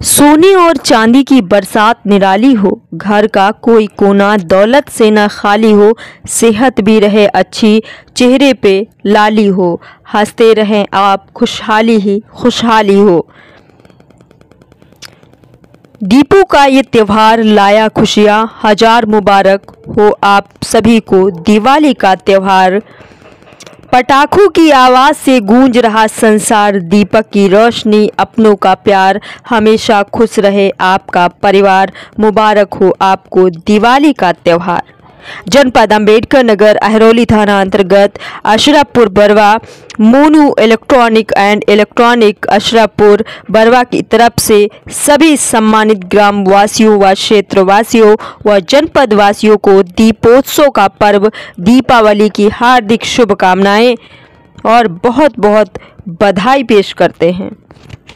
सोने और चांदी की बरसात निराली हो, घर का कोई कोना दौलत से न खाली हो, सेहत भी रहे अच्छी, चेहरे पे लाली हो, हंसते रहें आप, खुशहाली ही खुशहाली हो। दीपों का ये त्योहार लाया खुशियाँ, हजार मुबारक हो आप सभी को दिवाली का त्योहार। पटाखों की आवाज़ से गूंज रहा संसार, दीपक की रोशनी अपनों का प्यार, हमेशा खुश रहे आपका परिवार, मुबारक हो आपको दिवाली का त्यौहार। जनपद अंबेडकर नगर, अहरौली थाना अंतर्गत Ashrafpur Barwa, Monu electronic and electronic Ashrafpur Barwa की तरफ से सभी सम्मानित ग्राम वासियों व क्षेत्रवासियों व जनपद वासियों को दीपोत्सव का पर्व दीपावली की हार्दिक शुभकामनाएं और बहुत बहुत बधाई पेश करते हैं।